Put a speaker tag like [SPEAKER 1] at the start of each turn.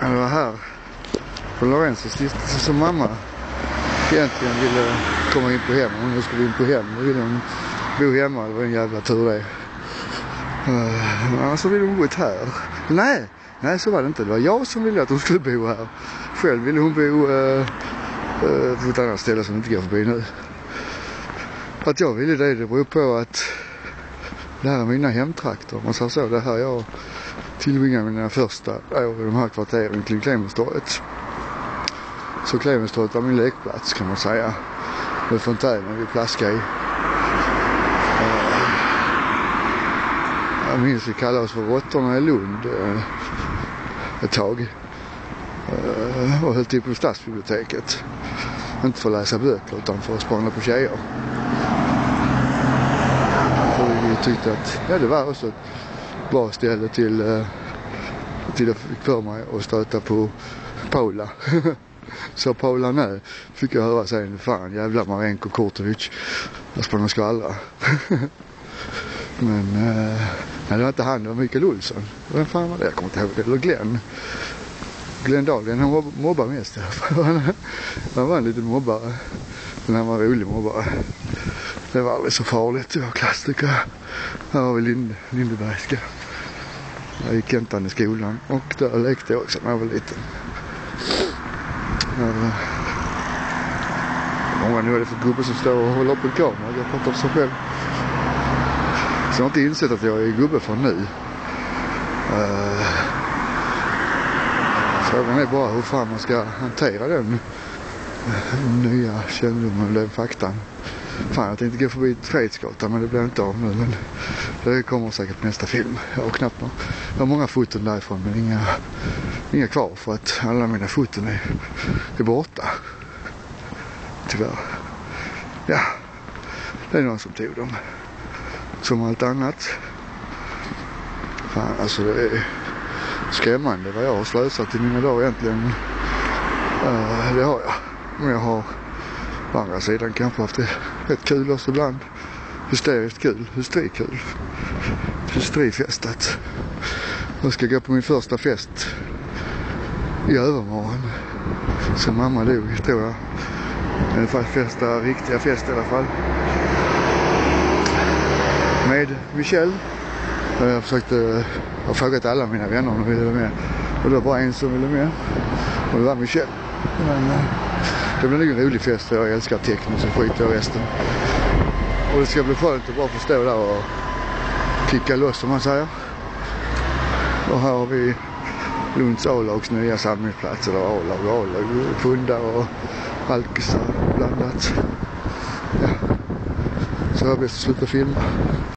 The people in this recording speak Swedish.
[SPEAKER 1] Det var här på Lorenzo stiftelse som mamma egentligen ville komma in på hem. Hon nu skulle in på hem. Då ville hon bo hemma. Det var en jävla tur det. Så ville hon bo här. Nej, så var det inte. Det var jag som ville att hon skulle bo här. Själv ville hon bo på ett annat ställe som inte går förbi nu. Att jag ville det beror på att det här är mina hemtrakter. Man sa så, det här jag tillbringade mina första år i de här kvarteren kring Clemenstorget. Så Clemenstorget var min lekplats kan man säga. Med fontänen vi plaskade i. Jag minns vi kallade oss för råttorna i Lund ett tag. Och höll till på stadsbiblioteket. Inte för att läsa böcker utan för att spana på tjejer. För vi tyckte att det var också ett bra ställe till att fick för mig att stöta på Paula. Så Paula nu fick jag höra sen, fan jävla Marenko Kortovic. Jag sprang och skvallra. Men det var inte han, det var Mikael Olsson. Vem fan var det? Jag kommer inte ihåg det. Eller Glenn Dahlgren, han mobbar mest. Han var en liten mobbare. Men han var en rolig mobbare. Det var aldrig så farligt, det var klassiker. Här har vi Lindebergska. Jag gick Kentan i skolan och där lekte jag också när jag var liten. Många nu är det för gubbar som står och håller upp en kamera. Jag pratar om sig själv. Så jag har inte insett att jag är gubbe från nu. Frågan är bara hur fan man ska hantera den nya kännedomen och den faktan. Fan, jag tänkte gå förbi Fredsgatan men det blev inte av nu. Men det kommer säkert på nästa film. Jag har knappt någon. Jag har många foton därifrån men inga kvar för att alla mina foton är borta. Tyvärr. Ja, det är någon som tog dem. Som allt annat. Fan, alltså det är skrämmande vad jag har slösat i mina dagar egentligen. Det har jag. Men jag har på andra sidan kanske haft det rätt kul också ibland. Hysteriskt kul. Hysterifestat. Jag ska gå på min första fest i övermorgon. Som mamma dog, tror jag. En första riktiga fest i alla fall. Med Michelle. Jag har frågat alla mina vänner om de ville med. Och det var bara en som ville med. Och det var Michelle. Men det blev en rolig fest. Jag älskar tecknen så skit och resten. Och det ska bli skönt att bara få stå där och kicka loss som man säger. Och här har vi Lunds A-lags nya samlingsplats. Eller A-lag, pundar och alkisar blandat. Ja. Så jag bäst att sluta filma.